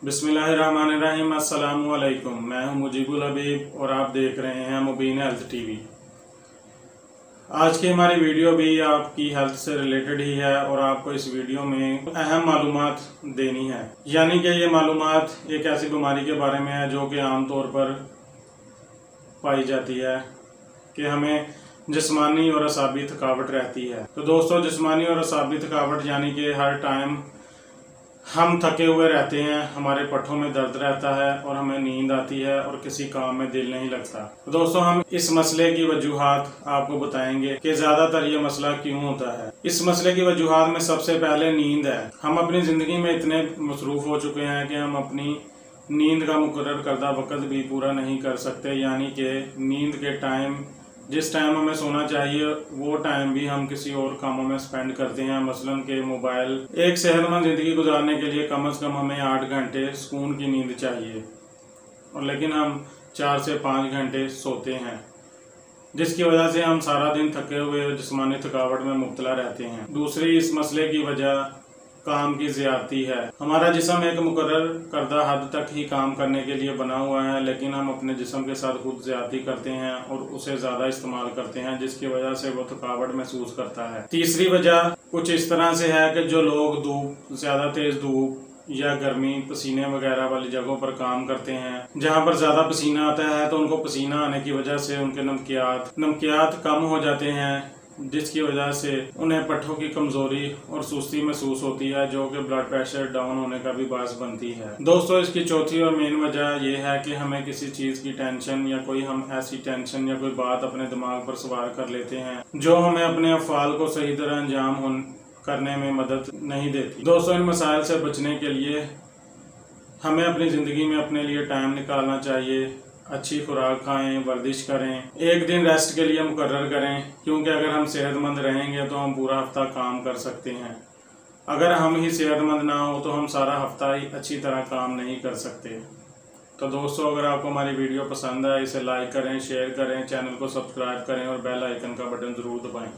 बिस्मिल्लाहिर्रहमानिर्रहीम। अस्सलामु अलैकुम। मैं हूं मुजीबुल हबीब और आप देख रहे हैं मुबीन हेल्थ टीवी। आज की हमारी वीडियो भी आपकी हेल्थ से रिलेटेड ही है और आपको इस वीडियो में अहम मालूमात देनी है। यानी कि ये मालूमात एक ऐसी बीमारी के बारे में है जो कि आमतौर पर पाई जाती है कि हमें जिस्मानी और असाबी थकावट रहती है। तो दोस्तों, जिस्मानी और असाबी थकावट यानी कि हर टाइम हम थके हुए रहते हैं, हमारे पट्ठों में दर्द रहता है और हमें नींद आती है और किसी काम में दिल नहीं लगता। तो दोस्तों, हम इस मसले की वजूहात आपको बताएंगे कि ज्यादातर ये मसला क्यों होता है। इस मसले की वजूहात में सबसे पहले नींद है। हम अपनी जिंदगी में इतने मसरूफ हो चुके हैं कि हम अपनी नींद का मुकर्रर करदा वक्त भी पूरा नहीं कर सकते। यानी कि नींद के टाइम, जिस टाइम हमें सोना चाहिए वो टाइम भी हम किसी और कामों में स्पेंड करते हैं, मसलन के मोबाइल। एक सेहतमंद जिंदगी गुजारने के लिए कम से कम हमें 8 घंटे सुकून की नींद चाहिए और लेकिन हम 4 से 5 घंटे सोते हैं, जिसकी वजह से हम सारा दिन थके हुए जिस्मानी थकावट में मुब्तला रहते हैं। दूसरी इस मसले की वजह काम की ज्यादती है। हमारा जिस्म एक मुकर्रर करदा हद तक ही काम करने के लिए बना हुआ है, लेकिन हम अपने जिस्म के साथ खुद ज्यादती करते हैं और उसे ज्यादा इस्तेमाल करते हैं, जिसकी वजह से वो थकावट महसूस करता है। तीसरी वजह कुछ इस तरह से है कि जो लोग ज्यादा तेज धूप या गर्मी, पसीने वगैरह वाली जगहों पर काम करते हैं, जहां पर ज्यादा पसीना आता है, तो उनको पसीना आने की वजह से उनके नमकियात कम हो जाते हैं, जिसकी वजह से उन्हें पट्ठों की कमजोरी और सुस्ती महसूस होती है, जो कि ब्लड प्रेशर डाउन होने का भी बायस बनती है। दोस्तों, इसकी चौथी और मेन वजह यह है कि हमें किसी चीज की टेंशन या कोई हम ऐसी टेंशन या कोई बात अपने दिमाग पर सवार कर लेते हैं जो हमें अपने अफ़आल को सही तरह अंजाम करने में मदद नहीं देती। दोस्तों, इन मसाइल से बचने के लिए हमें अपनी जिंदगी में अपने लिए टाइम निकालना चाहिए। अच्छी खुराक खाएं, वर्जिश करें, एक दिन रेस्ट के लिए मुकर्रर करें, क्योंकि अगर हम सेहतमंद रहेंगे तो हम पूरा हफ्ता काम कर सकते हैं। अगर हम ही सेहतमंद ना हो तो हम सारा हफ्ता ही अच्छी तरह काम नहीं कर सकते। तो दोस्तों, अगर आपको हमारी वीडियो पसंद आए इसे लाइक करें, शेयर करें, चैनल को सब्सक्राइब करें और बेल आइकन का बटन जरूर दबाएं।